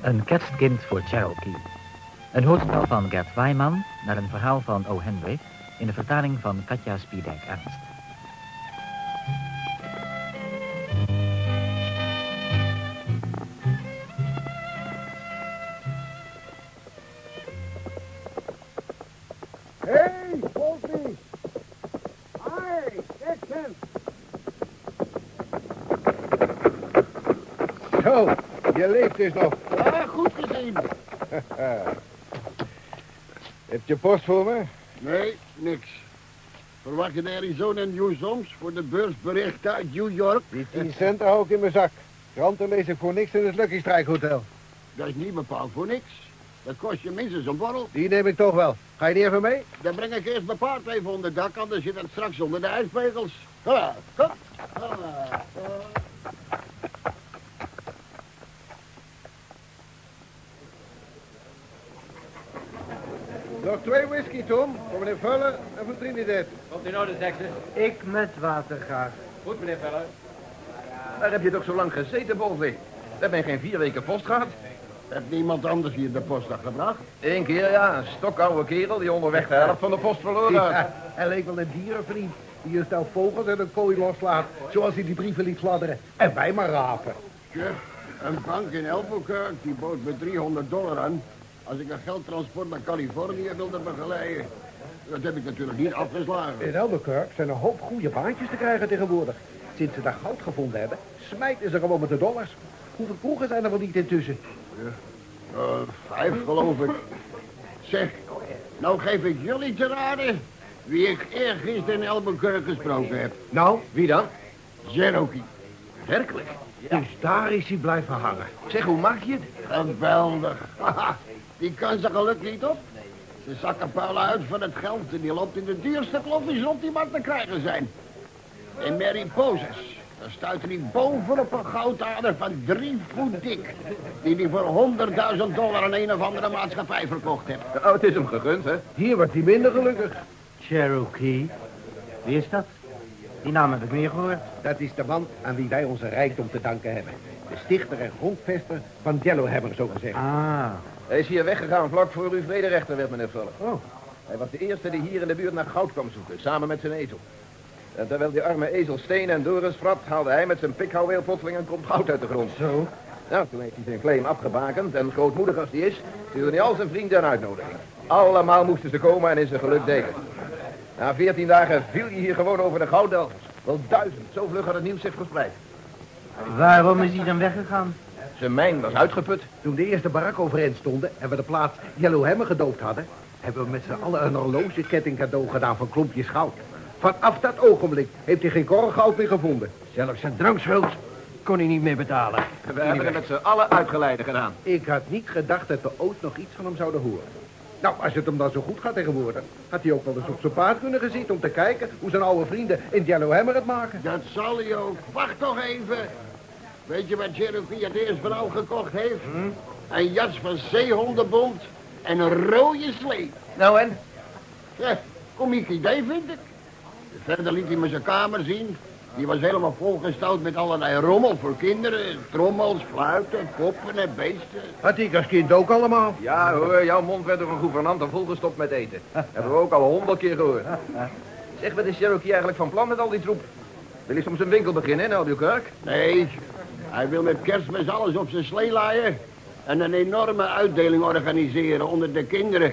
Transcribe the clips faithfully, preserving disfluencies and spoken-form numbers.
Een kerstkind voor Cherokee. Een hoorspel van Gert Wijman naar een verhaal van O. Henry in de vertaling van Katja Spiedijk-Ernst. Hey, Wolfie! Hi, Jackson! Zo, je leeft dus nog. Ja, goed gezien. Heb je post voor me? Nee, niks. Verwacht je de Arizona News soms voor de beursberichten uit New York? Die tien cent hou ik in mijn zak. Kranten lees ik voor niks in het Lucky Strike Hotel. Dat is niet bepaald voor niks. Dat kost je minstens een borrel. Die neem ik toch wel. Ga je niet even mee? Dan breng ik eerst mijn paard even onder dak, anders zit het straks onder de ijspegels. Kom, kom. Nog twee whisky, Tom. Voor meneer Vuller en voor Trinidad. Komt in orde, Texas. Ik met water graag. Goed, meneer Veller. Daar heb je toch zo lang gezeten, Bolvee? Daar ben je geen vier weken post gehad? Heeft niemand anders hier de postdag gebracht? Eén keer, ja. Een stokoude kerel die onderweg de helft van de post verloren had. Ja, hij leek wel een dierenvriend. Die een stel vogels uit een kooi loslaat. Zoals hij die brieven liet fladderen. En wij maar rapen. Tja, een bank in Albuquerque die bood me driehonderd dollar aan als ik een geldtransport naar Californië wilde begeleiden. Dat heb ik natuurlijk niet afgeslagen. In Albuquerque zijn een hoop goede baantjes te krijgen tegenwoordig. Sinds ze daar goud gevonden hebben, smijten ze gewoon met de dollars. Hoeveel kroegen zijn er wel niet intussen? Ja. Uh, vijf, geloof ik. Zeg, nou geef ik jullie te raden wie ik eergisteren in Albuquerque gesproken heb. Nou, Wie dan? Cherokee. Werkelijk? dus daar is hij blijven hangen. Zeg, hoe maak je het? Geweldig. Haha, die kan zijn geluk niet op. Ze zakken puilen uit van het geld en die loopt in de duurste klopjes rond die maar te krijgen zijn. In Mariposas, daar stuitte hij bovenop een goudader van drie voet dik. Die hij voor honderdduizend dollar aan een of andere maatschappij verkocht heeft. Oh, het is hem gegund, hè? Hier wordt hij minder gelukkig. Cherokee. Wie is dat? Die naam heb ik meer gehoord. Dat is de man aan wie wij onze rijkdom te danken hebben. De stichter en grondvester van Yellowhammer, zo gezegd. Ah. Hij is hier weggegaan vlak voor uw vrederechter werd, meneer Vuller. Oh. Hij was de eerste die hier in de buurt naar goud kwam zoeken, samen met zijn ezel. En terwijl die arme ezel steen en Doris frat, haalde hij met zijn pikhouweel plotseling een kop goud uit de grond. Zo. Nou, toen heeft hij zijn claim afgebakend en grootmoedig als hij is, stuurde hij al zijn vrienden een uitnodiging. Allemaal moesten ze komen en in zijn geluk delen. Na veertien dagen viel hij hier gewoon over de gouddelvers. Wel duizend, zo vlug had het nieuws zich verspreid. Waarom is hij dan weggegaan? Zijn mijn was uitgeput. Toen de eerste barak overeind stonden en we de plaats Yellowhammer gedoopt hadden, hebben we met z'n allen een horlogeketting cadeau gedaan van klompjes goud. Vanaf dat ogenblik heeft hij geen korrel goud meer gevonden. Zelfs zijn drankschuld kon hij niet meer betalen. We hebben hem met z'n allen uitgeleide gedaan. Ik had niet gedacht dat we ooit nog iets van hem zouden horen. Nou, als het hem dan zo goed gaat tegenwoordig, had hij ook wel eens op zijn paard kunnen gezeten om te kijken hoe zijn oude vrienden in Yellowhammer het maken. Dat zal hij ook. Wacht toch even. Weet je wat Cherokee het eerst vrouw gekocht heeft? Een jas van zeehondenbont en een rode slee. Nou en? Ja, komiek idee vind ik. Verder liet hij me zijn kamer zien. Die was helemaal volgestouwd met allerlei rommel voor kinderen. Trommels, fluiten, poppen en beesten. Had ik als kind ook allemaal. Ja hoor, jouw mond werd door een gouvernante volgestopt met eten. Hebben we ook al honderd keer gehoord. Zeg, wat is Cherokee eigenlijk van plan met al die troep? Wil hij soms een winkel beginnen in Albuquerque? Nee, hij wil met kerstmis alles op zijn slee laaien. En een enorme uitdeling organiseren onder de kinderen.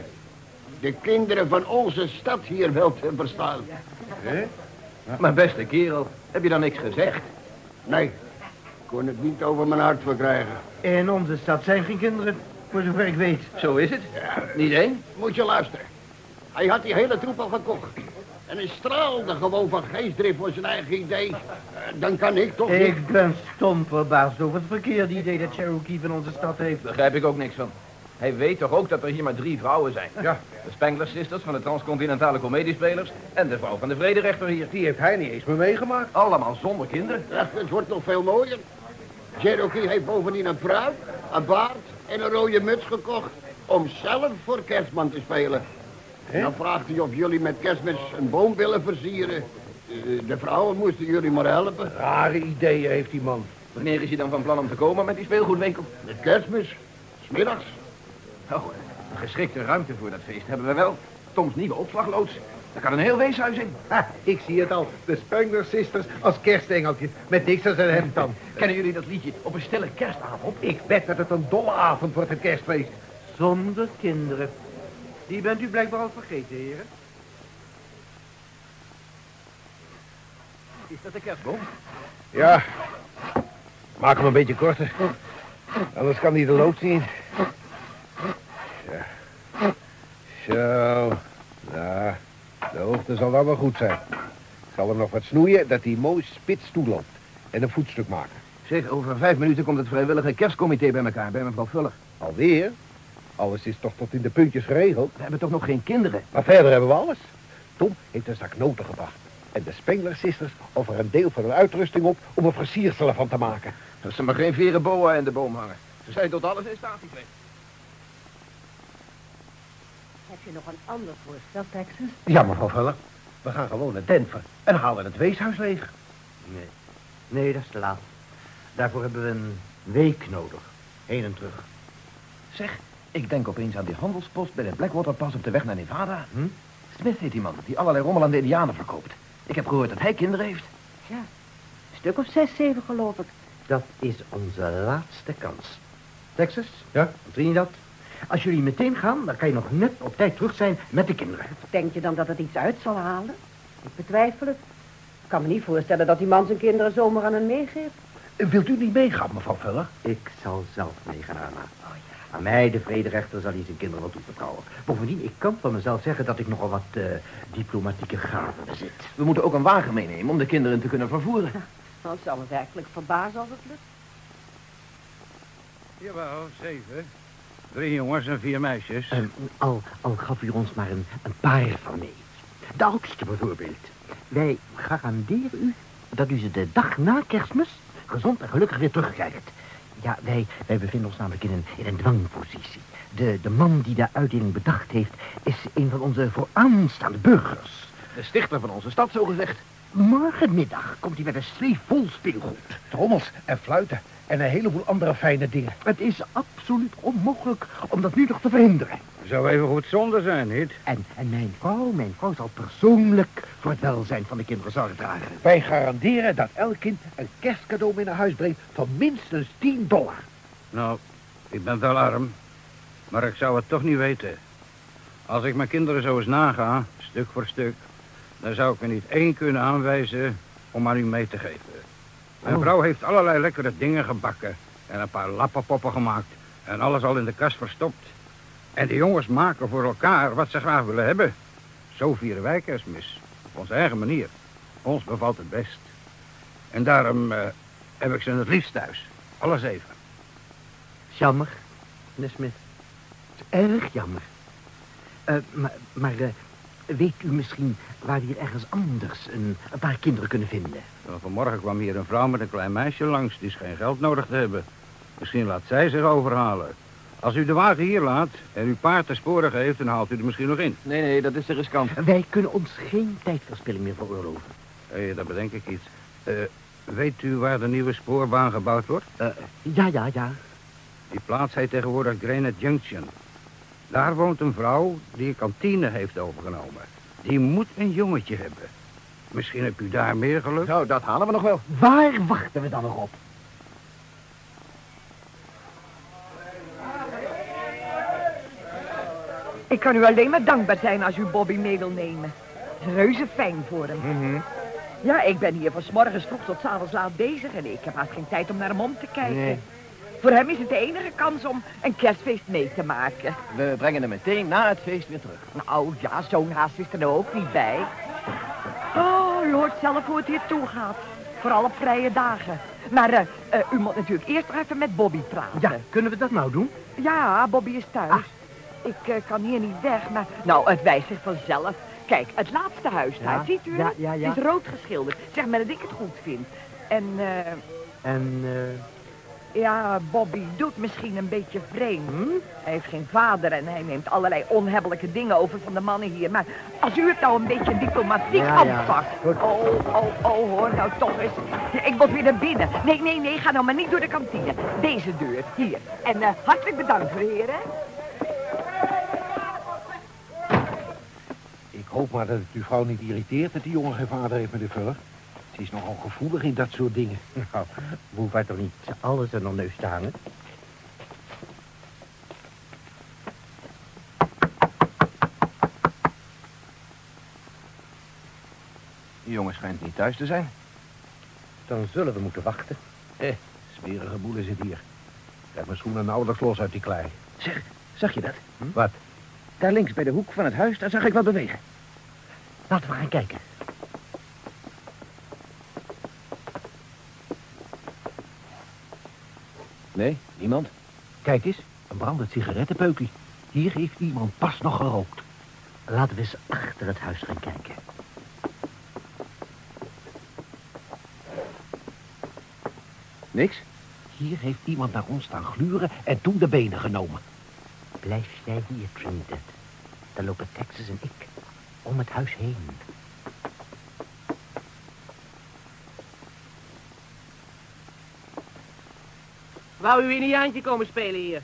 De kinderen van onze stad hier wel te verstaan. Hè? Maar beste kerel, heb je dan niks gezegd? Nee, ik kon het niet over mijn hart verkrijgen. In onze stad zijn geen kinderen, voor zover ik weet. Zo is het. Niet één? Moet je luisteren. Hij had die hele troep al gekocht. En hij straalde gewoon van geestdrift voor zijn eigen idee. Uh, dan kan ik toch niet... Ik ben stom verbaasd over het verkeerde idee dat Cherokee van onze stad heeft. Begrijp ik ook niks van. Hij weet toch ook dat er hier maar drie vrouwen zijn? Ja. De Spangler Sisters van de transcontinentale comediespelers en de vrouw van de vrederechter hier. Die heeft hij niet eens meer meegemaakt. Allemaal zonder kinderen. Ja, het wordt nog veel mooier. Cherokee heeft bovendien een pruik, een baard en een rode muts gekocht... om zelf voor kerstman te spelen. En dan vraagt hij of jullie met kerstmis een boom willen versieren. De vrouwen moesten jullie maar helpen. Rare ideeën heeft die man. Wanneer is hij dan van plan om te komen met die speelgoedwinkel? Met kerstmis. Smiddags. Oh, een geschikte ruimte voor dat feest hebben we wel. Toms nieuwe opslagloods. Daar kan een heel weeshuis in. Ha, ik zie het al. De Spengler Sisters als kerstengeltjes. Met niks als een hemd dan. Kennen jullie dat liedje op een stille kerstavond? Ik bet dat het een dolle avond wordt, het kerstfeest. Zonder kinderen. Die bent u blijkbaar al vergeten, heren. Is dat de kerstboom? Ja. Maak hem een beetje korter. Anders kan hij de loods niet. Ja. Zo. Nou, de hoogte zal dan wel goed zijn. Ik zal hem nog wat snoeien, dat hij mooi spits toeloopt. En een voetstuk maken. Zeg, over vijf minuten komt het vrijwillige kerstcomité bij elkaar, bij mevrouw Vuller. Alweer? Alles is toch tot in de puntjes geregeld? We hebben toch nog geen kinderen? Maar verder hebben we alles. Tom heeft een zak noten gebracht. En de Spengler Sisters offeren een deel van hun uitrusting op om er versiersel ervan te maken. Dat ze maar geen veren boa in de boom hangen. Ze zijn tot alles in staat gekregen. Heb je nog een ander voorstel, Texas? Ja, mevrouw Vuller. We gaan gewoon naar Denver en halen het weeshuis leeg. Nee. Nee, dat is te laat. Daarvoor hebben we een week nodig. Heen en terug. Zeg, ik denk opeens aan die handelspost bij de Blackwater Pass op de weg naar Nevada. Hm? Smith heet die man, die allerlei rommel aan de Indianen verkoopt. Ik heb gehoord dat hij kinderen heeft. Ja, een stuk of zes, zeven geloof ik. Dat is onze laatste kans. Texas? Ja? Trinidad? Als jullie meteen gaan, dan kan je nog net op tijd terug zijn met de kinderen. Denk je dan dat het iets uit zal halen? Ik betwijfel het. Ik kan me niet voorstellen dat die man zijn kinderen zomaar aan hen meegeeft. Wilt u niet meegaan, mevrouw Vuller? Ik zal zelf meegaan, Anna. Oh, ja. Aan mij, de vrederechter, zal hij zijn kinderen wel toevertrouwen. Bovendien, ik kan van mezelf zeggen dat ik nogal wat uh, diplomatieke gaven bezit. We moeten ook een wagen meenemen om de kinderen te kunnen vervoeren. Dan zou me werkelijk verbazen als het lukt. Jawel, zeven. Drie jongens en vier meisjes. Uh, al, al gaf u ons maar een, een paar van mee. De oudste bijvoorbeeld. Wij garanderen u dat u ze de dag na Kerstmis gezond en gelukkig weer terugkrijgt. Ja, wij, wij bevinden ons namelijk in een, in een dwangpositie. De, de man die de uitdeling bedacht heeft is een van onze vooraanstaande burgers. De stichter van onze stad, zogezegd. Morgenmiddag komt hij met een slee vol speelgoed. Trommels en fluiten en een heleboel andere fijne dingen. Het is absoluut onmogelijk om dat nu nog te verhinderen. Zou even goed zonde zijn, niet? En, en mijn vrouw, mijn vrouw zal persoonlijk voor het welzijn van de kinderen zorg dragen. Wij garanderen dat elk kind een kerstcadeau mee naar huis brengt van minstens tien dollar. Nou, ik ben wel arm, maar ik zou het toch niet weten. Als ik mijn kinderen zo eens naga, stuk voor stuk, dan zou ik er niet één kunnen aanwijzen om aan u mee te geven. Mijn Oh. vrouw heeft allerlei lekkere dingen gebakken en een paar lappenpoppen gemaakt en alles al in de kast verstopt. En de jongens maken voor elkaar wat ze graag willen hebben. Zo vieren wij Kerstmis, op onze eigen manier. Ons bevalt het best. En daarom uh, heb ik ze het liefst thuis, alle zeven. Jammer, meneer Smith. Erg jammer. Uh, maar maar uh, weet u misschien waar we hier ergens anders een, een paar kinderen kunnen vinden? Nou, vanmorgen kwam hier een vrouw met een klein meisje langs. Die scheen geld nodig te hebben. Misschien laat zij zich overhalen. Als u de wagen hier laat en uw paard de sporen geeft, dan haalt u er misschien nog in. Nee, nee, dat is te riskant. Wij kunnen ons geen tijdverspilling meer veroorloven. Hé, hey, daar bedenk ik iets. Uh, weet u waar de nieuwe spoorbaan gebouwd wordt? Uh, ja, ja, ja. Die plaats heet tegenwoordig Granite Junction. Daar woont een vrouw die een kantine heeft overgenomen. Die moet een jongetje hebben. Misschien hebt u daar meer geluk? Nou, dat halen we nog wel. Waar wachten we dan nog op? Ik kan u alleen maar dankbaar zijn als u Bobby mee wil nemen. Het is reuze fijn voor hem. Mm-hmm. Ja, ik ben hier van 's morgens vroeg tot 's avonds laat bezig en ik heb haast geen tijd om naar hem om te kijken. Nee. Voor hem is het de enige kans om een kerstfeest mee te maken. We brengen hem meteen na het feest weer terug. Nou ja, zo'n haast is er nou ook niet bij. Oh, Lord zelf hoe het hier toe gaat. Vooral op vrije dagen. Maar uh, uh, u moet natuurlijk eerst nog even met Bobby praten. Ja, kunnen we dat nou doen? Ja, Bobby is thuis. Ah. Ik uh, kan hier niet weg, maar... Nou, het wijst zich vanzelf. Kijk, het laatste huis daar, Ja, ziet u ja, het? ja, ja. Is rood geschilderd. Zeg maar dat ik het goed vind. En, eh... En, Ja, Bobby doet misschien een beetje vreemd. Hij heeft geen vader en hij neemt allerlei onhebbelijke dingen over van de mannen hier. Maar als u het nou een beetje diplomatiek Ja, ja. aanpakt... Oh, oh, oh, hoor nou toch eens. Ik moet weer naar binnen. Nee, nee, nee, ga nou maar niet door de kantine. Deze deur, hier. En uh, hartelijk bedankt, heren. Ik hoop maar dat het uw vrouw niet irriteert dat die jongen geen vader heeft, meneer Vuller. Ze is nogal gevoelig in dat soort dingen. Nou, we hoeven toch niet alles aan haar neus te hangen? Die jongen schijnt niet thuis te zijn. Dan zullen we moeten wachten. Eh, smerige boel is het hier. Ik heb mijn schoenen nauwelijks los uit die klei. Zeg, zag je dat? Hm? Wat? Daar links bij de hoek van het huis, daar zag ik wat bewegen. Laten we gaan kijken. Nee, niemand. Kijk eens, een brandend sigarettenpeukje. Hier heeft iemand pas nog gerookt. Laten we eens achter het huis gaan kijken. Niks? Hier heeft iemand naar ons staan gluren en toen de benen genomen. Blijf jij hier, Trinidad. Dan lopen Texas en ik om het huis heen. Wou u in een jaantje komen spelen hier?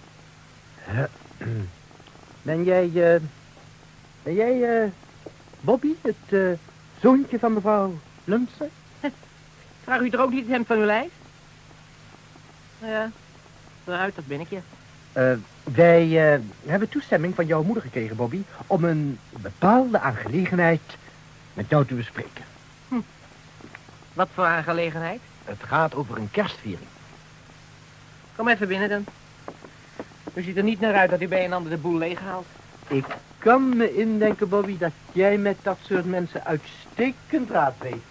Ben jij, eh... ben jij, eh... Bobby, het, eh... zoontje van mevrouw Lumsen? Vraag u toch ook niet het hemd van uw lijf? Nou ja, vooruit, dat ben ik je. Uh, wij uh, hebben toestemming van jouw moeder gekregen, Bobby, om een bepaalde aangelegenheid met jou te bespreken. Hm. Wat voor aangelegenheid? Het gaat over een kerstviering. Kom even binnen dan. U ziet er niet naar uit dat u bij een ander de boel leeghaalt. Ik kan me indenken, Bobby, dat jij met dat soort mensen uitstekend raad weet.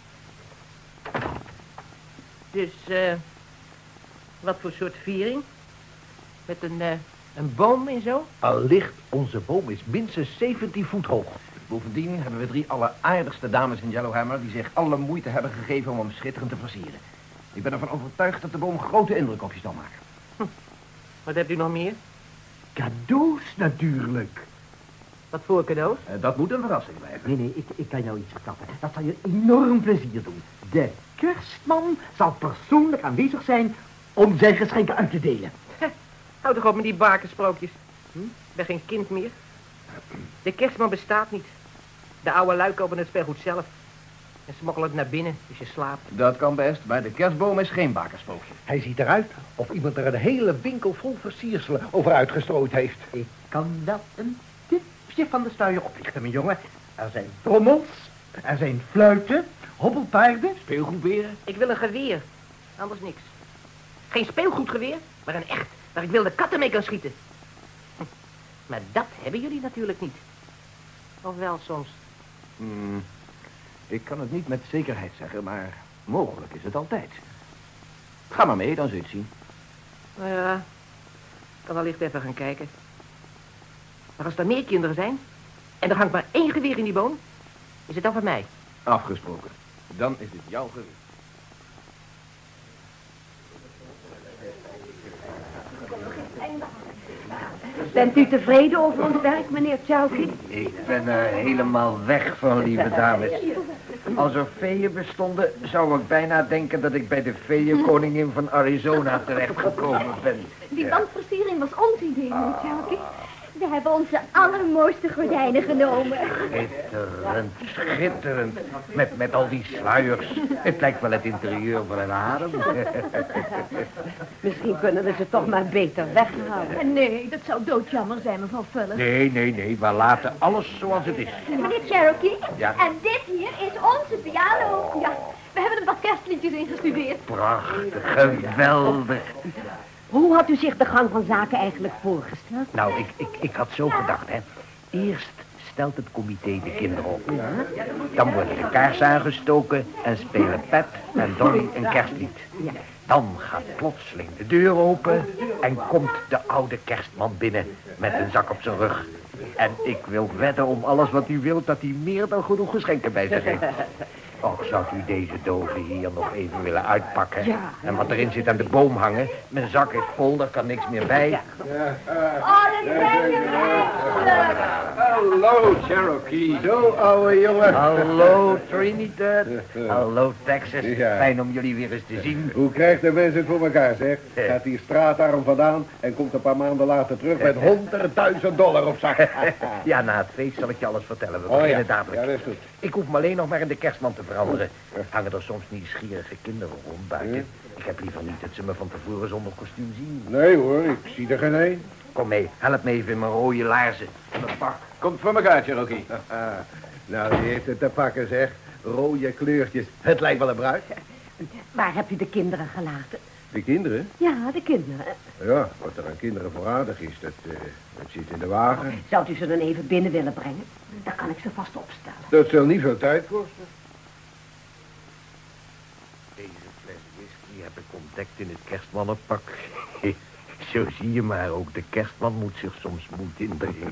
Dus, eh, wat voor soort viering? Met een, uh, een boom en zo? Allicht, onze boom is minstens zeventien voet hoog. Bovendien hebben we drie alleraardigste dames in Yellowhammer die zich alle moeite hebben gegeven om hem schitterend te versieren. Ik ben ervan overtuigd dat de boom grote indruk op je zal maken. Hm. Wat hebt u nog meer? Cadeaus natuurlijk. Wat voor cadeaus? Uh, dat moet een verrassing blijven. Nee, nee, ik, ik kan jou iets verklappen. Dat zal je enorm plezier doen. De kerstman zal persoonlijk aanwezig zijn om zijn geschenken uit te delen. Heh, hou toch op met die bakensprookjes. Hm? Ik ben geen kind meer. De kerstman bestaat niet. De oude lui kopen het speelgoed zelf. En smokkelen het naar binnen als je slaapt. Dat kan best, maar de kerstboom is geen bakerspookje. Hij ziet eruit of iemand er een hele winkel vol versierselen over uitgestrooid heeft. Ik kan dat een tipje van de sluier oplichten, mijn jongen. Er zijn trommels, er zijn fluiten, hobbelpaarden, speelgoedberen. Ik wil een geweer, anders niks. Geen speelgoedgeweer, maar een echt, waar ik wilde katten mee kan schieten. Hm. Maar dat hebben jullie natuurlijk niet. Of wel soms. Hmm, ik kan het niet met zekerheid zeggen, maar mogelijk is het altijd. Ga maar mee, dan zul je het zien. Nou ja, ik kan wellicht even gaan kijken. Maar als er meer kinderen zijn, en er hangt maar één geweer in die boom, is het dan van mij. Afgesproken. Dan is het jouw geweer. Bent u tevreden over ons werk, meneer Chowky? Ik ben er helemaal weg van, lieve dames. Als er feeën bestonden, zou ik bijna denken dat ik bij de feeënkoningin van Arizona terechtgekomen ben. Die wandversiering was ons idee, meneer Chowky. We hebben onze allermooiste gordijnen genomen. Schitterend, schitterend. Met, met al die sluiers. Het lijkt wel het interieur van een harem. Misschien kunnen we ze toch maar beter weghouden. Nee, dat zou doodjammer zijn, mevrouw Fuller. Nee, nee, nee. We laten alles zoals het is. Meneer Cherokee, Ja. en dit hier is onze piano. Ja, we hebben een paar kerstliedjes ingestudeerd. Prachtig, geweldig. Hoe had u zich de gang van zaken eigenlijk voorgesteld? Nou, ik, ik, ik had zo gedacht, hè. Eerst stelt het comité de kinderen op. Dan worden de kaarsen aangestoken en spelen Pep en Dolly een kerstlied. Dan gaat plotseling de deur open en komt de oude kerstman binnen met een zak op zijn rug. En ik wil wedden om alles wat u wilt dat hij meer dan genoeg geschenken bij zich heeft. Och, zou u deze dozen hier nog even willen uitpakken? Ja. En wat erin zit aan de boom hangen? Mijn zak is vol, daar kan niks meer bij. Oh, dat zijn je mensen. Hallo, Cherokee. Zo, ouwe jongen. Hallo, Trinidad. Hallo, Texas. Ja. Fijn om jullie weer eens te zien. Hoe krijgt de mens het voor elkaar, zeg? Gaat hier straatarm vandaan en komt een paar maanden later terug met honderdduizend dollar op zak. Ja, na het feest zal ik je alles vertellen. We Oh, beginnen ja. dadelijk. Ja, dat is goed. Ik hoef me alleen nog maar in de kerstman te veranderen. Hangen er soms nieuwsgierige kinderen rond buiten? Ja. Ik heb liever niet dat ze me van tevoren zonder kostuum zien. Nee hoor, ik zie er geen een. Kom mee, help me even in mijn rode laarzen en mijn pak. Komt voor elkaar, Cherokee. Nou, die heeft het te pakken, zeg. Rode kleurtjes. Het lijkt wel een bruid. Waar hebt u de kinderen gelaten? De kinderen? Ja, de kinderen. Ja, wat er aan kinderen voor aardig is, dat, uh, dat zit in de wagen. Zou u ze dan even binnen willen brengen? Dan kan ik ze vast opstellen. Dat zal niet veel tijd kosten. Deze fles whisky heb ik ontdekt in het kerstmannenpak. Zo zie je maar, ook de kerstman moet zich soms moed indrinken.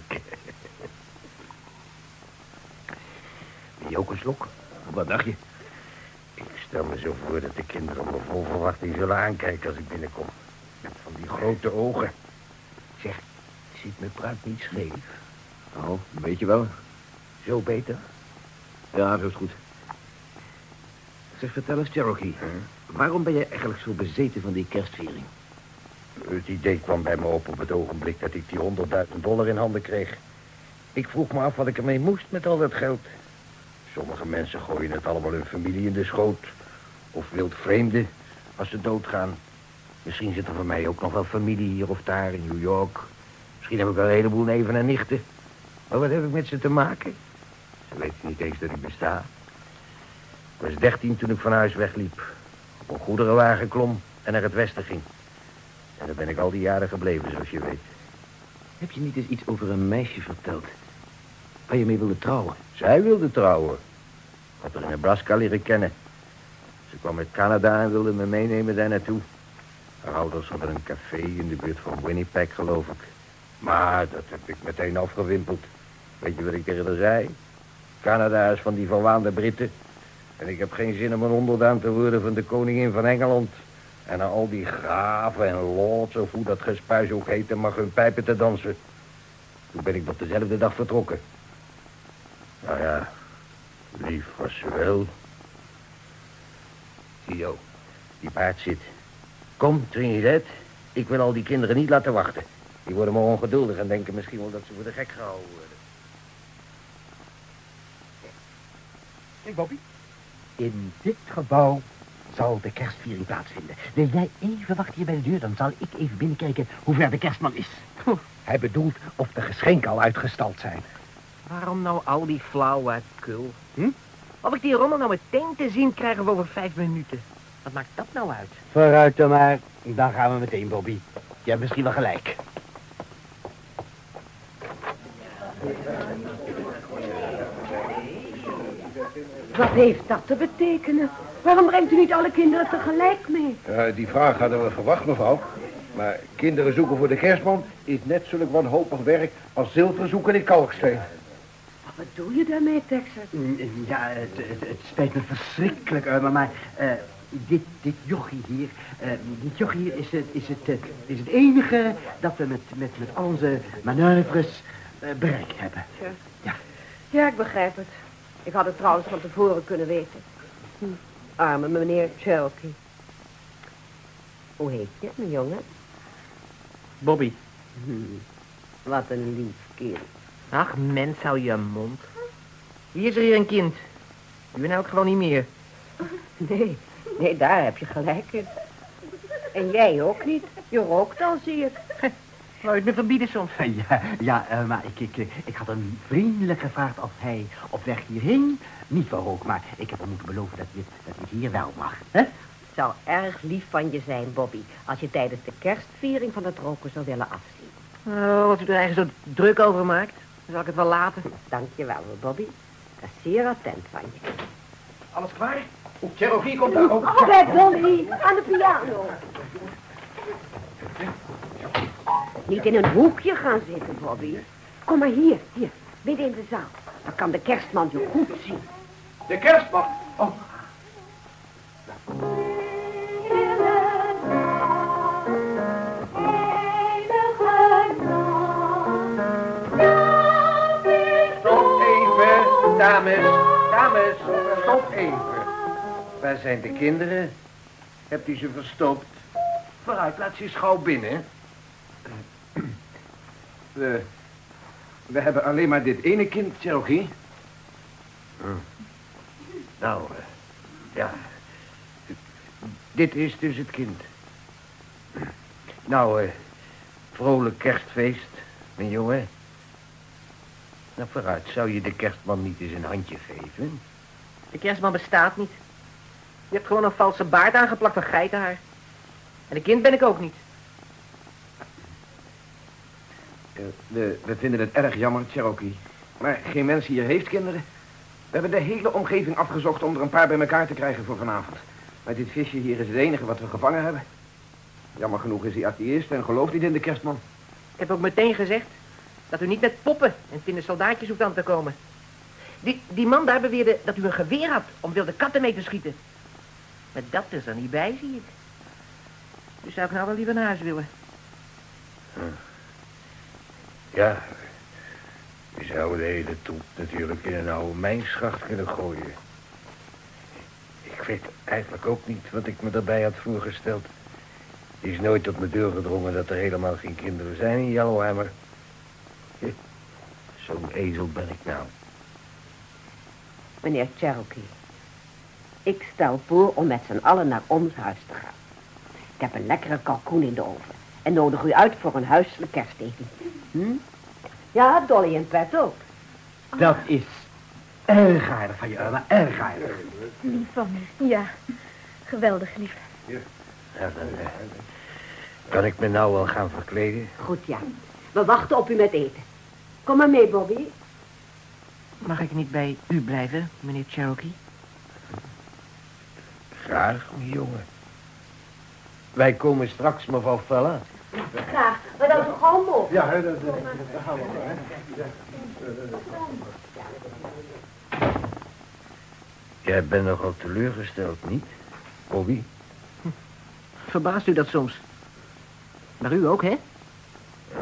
Wil je ook een slok? Wat dacht je? Ik stel me zo voor dat de kinderen me vol verwachting zullen aankijken als ik binnenkom. Met van die grote ogen. Zeg, ziet mijn pruik niet scheef? Oh, weet je wel. Zo beter? Ja, zo is goed. Zeg, vertel eens, Cherokee. Waarom ben je eigenlijk zo bezeten van die kerstviering? Het idee kwam bij me op op het ogenblik dat ik die honderdduizend dollar in handen kreeg. Ik vroeg me af wat ik ermee moest met al dat geld. Sommige mensen gooien het allemaal hun familie in de schoot. Of wildvreemden als ze doodgaan. Misschien zit er voor mij ook nog wel familie hier of daar in New York. Misschien heb ik wel een heleboel neven en nichten. Maar wat heb ik met ze te maken? Ze weten niet eens dat ik besta. Ik was dertien toen ik van huis wegliep. Op een goederenwagen klom en naar het westen ging. En daar ben ik al die jaren gebleven, zoals je weet. Heb je niet eens iets over een meisje verteld? Waar je mee wilde trouwen? Zij wilde trouwen. Ik had haar in Nebraska leren kennen. Ze kwam uit Canada en wilde me meenemen daar naartoe. Haar ouders hadden een café in de buurt van Winnipeg, geloof ik. Maar dat heb ik meteen afgewimpeld. Weet je wat ik tegen haar zei? Canada is van die verwaande Britten. En ik heb geen zin om een onderdaan te worden van de koningin van Engeland. En aan al die graven en lords, of hoe dat gespuis ook heette, mag hun pijpen te dansen. Toen ben ik nog dezelfde dag vertrokken. Nou ja, lief was ze wel. Zie die paard zit. Kom, Trinidad. Ik wil al die kinderen niet laten wachten. Die worden maar ongeduldig en denken misschien wel dat ze voor de gek gehouden worden. Kijk, Bobby. In dit gebouw zal de kerstviering plaatsvinden. Wil jij even wachten hier bij de deur, dan zal ik even binnenkijken hoe ver de kerstman is. Hij bedoelt of de geschenken al uitgestald zijn. Waarom nou al die flauwekul? Hm? Of ik die rommel nou meteen te zien krijg of over vijf minuten? Wat maakt dat nou uit? Vooruit dan maar. Dan gaan we meteen, Bobby. Je hebt misschien wel gelijk. Wat heeft dat te betekenen? Waarom brengt u niet alle kinderen tegelijk mee? Ja, die vraag hadden we verwacht, mevrouw. Maar kinderen zoeken voor de kerstman is net zulk wanhopig werk als zilver zoeken in kalksteen. Wat bedoel je daarmee, Texas? Ja, het, het, het spijt me verschrikkelijk, Irma, maar uh, dit, dit jochie hier, uh, dit jochie hier is het, is, het, uh, is het enige dat we met, met, met al onze manoeuvres uh, bereikt hebben. Ja. Ja. Ja, ik begrijp het. Ik had het trouwens van tevoren kunnen weten. Hm. Arme meneer Cherokee. Hoe heet je, mijn jongen? Bobby. Hm. Wat een lief kind. Ach, mens, hou je mond. Hier is er hier een kind. U bent ook gewoon niet meer. Nee, nee, daar heb je gelijk in. En jij ook niet. Je rookt al, zie ik. Wou je het me verbieden soms? Ja, ja uh, maar ik, ik, ik had hem vriendelijk gevraagd of hij op weg hierheen niet wou roken. Maar ik heb hem moeten beloven dat hij het, dat hij het hier wel mag. Hè? Het zou erg lief van je zijn, Bobby, als je tijdens de kerstviering van het roken zou willen afzien. Oh, als u er eigenlijk zo druk over maakt, dan zal ik het wel laten. Dank je wel, Bobby. Dat is zeer attent van je. Alles klaar? Oeh, Cherokee komt daar ook. Oh, bij Bobby, aan de piano. Niet in een hoekje gaan zitten, Bobby. Kom maar hier, hier, midden in de zaal. Dan kan de kerstman je goed zien. De kerstman. Oh. Stop even, dames. Dames, stop even. Waar zijn de kinderen? Hebt u ze verstopt? Vooruit, laat ze eens gauw binnen. We, we hebben alleen maar dit ene kind, Cherokee. Hm. Nou, uh, ja. Dit is dus het kind. Nou, uh, vrolijk kerstfeest, mijn jongen. Nou, vooruit, zou je de kerstman niet eens een handje geven? De kerstman bestaat niet. Je hebt gewoon een valse baard aangeplakt van geitenhaar. En een kind ben ik ook niet. Uh, we, we vinden het erg jammer, Cherokee. Maar geen mens hier heeft kinderen. We hebben de hele omgeving afgezocht om er een paar bij elkaar te krijgen voor vanavond. Maar dit visje hier is het enige wat we gevangen hebben. Jammer genoeg is hij atheïst en gelooft niet in de kerstman. Ik heb ook meteen gezegd dat u niet met poppen en tinnen soldaatjes hoeft aan te komen. Die, die man daar beweerde dat u een geweer had om wilde katten mee te schieten. Maar dat is er niet bij, zie ik. Dus zou ik nou wel liever naar huis willen. Hm. Ja, je zou de hele troep natuurlijk in een oude mijnschacht kunnen gooien. Ik weet eigenlijk ook niet wat ik me daarbij had voorgesteld. Het is nooit op mijn deur gedrongen dat er helemaal geen kinderen zijn in Yellowhammer. Zo'n ezel ben ik nou. Meneer Cherokee, ik stel voor om met z'n allen naar ons huis te gaan. Ik heb een lekkere kalkoen in de oven en nodig u uit voor een huiselijk kersteten. Hm? Ja, Dolly en Pet ook. Dat is erg aardig van je, Irma, erg aardig. Lief van me. Ja, geweldig lief. Ja, dan eh, kan ik me nou wel gaan verkleden? Goed, ja. We wachten op u met eten. Kom maar mee, Bobby. Mag ik niet bij u blijven, meneer Cherokee? Graag, mijn jongen. Wij komen straks, mevrouw Fella. Graag, maar dan zo gauw mogelijk. Ja, hè, dat, dat, dat gaan we wel, hè. Ja. Jij bent nogal teleurgesteld, niet, Bobby? Verbaast u dat soms? Maar u ook, hè? Ja.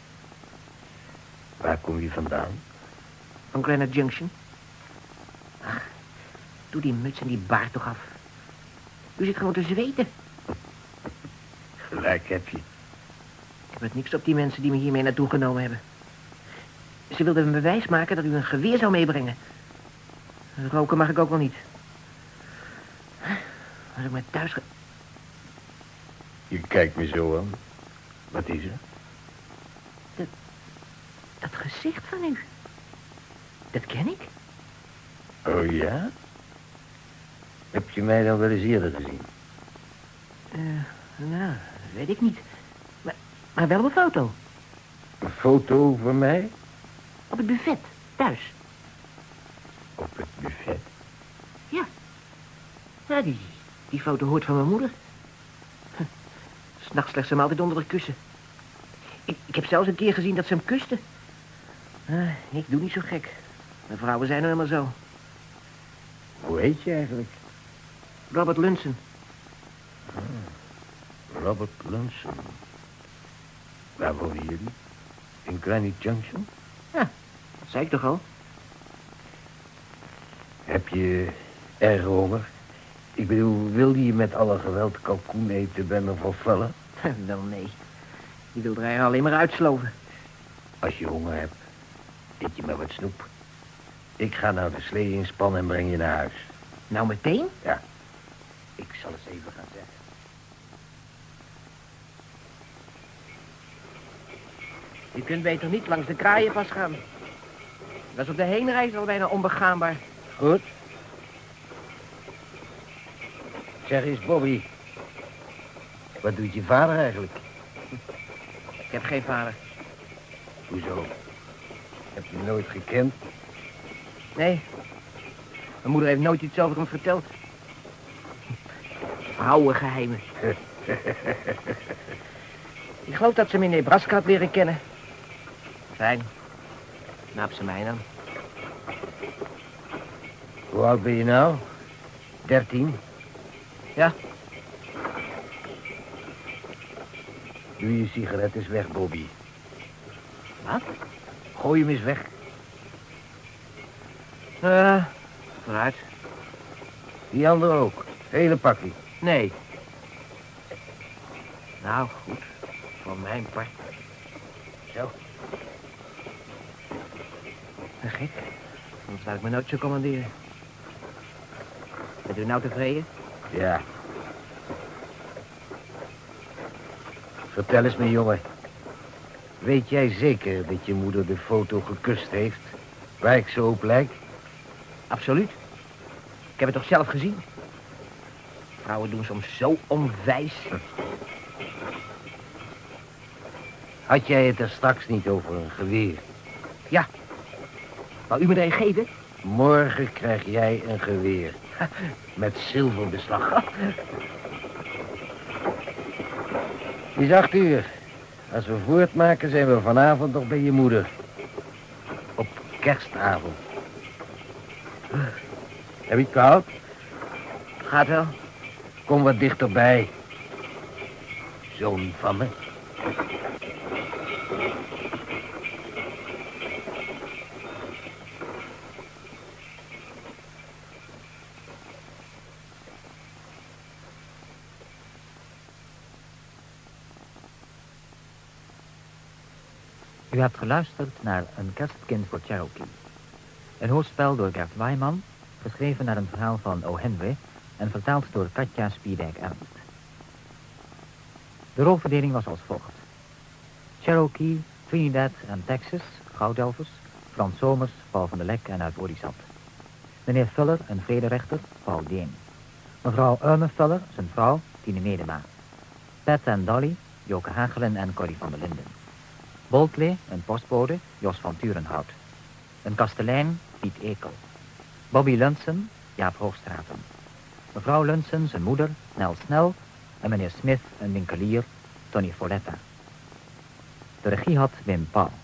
Waar kom je vandaan? Van Granite Junction. Ach, doe die muts en die baard toch af. U zit gewoon te zweten. Gelijk heb je. Ik heb het niks op die mensen die me hiermee naartoe genomen hebben. Ze wilden een bewijs maken dat u een geweer zou meebrengen. Roken mag ik ook wel niet. Als ik maar thuis ga... Je kijkt me zo aan. Wat is er? Dat, dat gezicht van u. Dat ken ik. Oh ja? Heb je mij dan wel eens eerder gezien? Uh, nou, dat weet ik niet. Maar, maar wel op een foto. Een foto van mij? Op het buffet, thuis. Op het buffet? Ja. Ja, die, die foto hoort van mijn moeder. Huh. S'nachts legt ze hem altijd onder de kussen. Ik, ik heb zelfs een keer gezien dat ze hem kuste. Uh, ik doe niet zo gek. Mijn vrouwen zijn nou helemaal zo. Hoe heet je eigenlijk? Robert Lunson. Ah, Robert Lunson. Waar wonen jullie? In Granite Junction? Ja, dat zei ik toch al. Heb je erg honger? Ik bedoel, wilde je met alle geweld kalkoen eten bij mevrouw Fella? Wel nee. Die wil er alleen maar uitsloven. Als je honger hebt, eet je maar wat snoep. Ik ga nou de slee inspannen en breng je naar huis. Nou meteen? Ja. Ik zal eens even gaan zeggen. Je kunt beter niet langs de kraaienpas gaan. Dat is op de heenreis al bijna onbegaanbaar. Goed. Zeg eens, Bobby. Wat doet je vader eigenlijk? Ik heb geen vader. Hoezo? Heb je hem nooit gekend? Nee. Mijn moeder heeft nooit iets over hem verteld. Oude geheimen. Ik geloof dat ze hem in Nebraska had leren kennen. Fijn. Naap ze mij dan. Hoe oud ben je nou? Dertien? Ja. Doe je sigaret eens weg, Bobby. Wat? Gooi hem eens weg. Eh, vooruit. Die andere ook. Hele pakje. Nee. Nou, goed. Voor mijn part. Zo. En gek. Anders laat ik me nooit zo commanderen. Bent u nou tevreden? Ja. Vertel eens, mijn jongen. Weet jij zeker dat je moeder de foto gekust heeft? Waar ik zo op lijk? Absoluut. Ik heb het toch zelf gezien? Vrouwen doen soms zo onwijs. Had jij het er straks niet over een geweer? Ja. Wou u me er een geven? Morgen krijg jij een geweer. Met zilverbeslag. Het is acht uur. Als we voortmaken zijn we vanavond nog bij je moeder. Op kerstavond. Heb je het koud? Gaat wel. Kom wat dichterbij. Zoon van me. U hebt geluisterd naar Een kerstkind voor Cherokee. Een hoorspel door Gert Wijman, geschreven naar een verhaal van O. Henry en vertaald door Katja Spierdijk-Ernst. De rolverdeling was als volgt. Cherokee, Trinidad en Texas, Goudelvers, Frans Somers, Paul van der Lek en uit Orisat. Meneer Fuller, een vrederechter, Paul Deen. Mevrouw Irma Fuller, zijn vrouw, Tine Medema. Pat en Dolly, Joke Hagelen en Corrie van der Linden. Boltley, een postbode, Jos van Turenhout. Een kastelein, Piet Ekel. Bobby Lunsen, Jaap Hoogstraten. Mevrouw Lunsen, zijn moeder, Nel Snel. En meneer Smith, een winkelier, Tony Folletta. De regie had Wim Paul.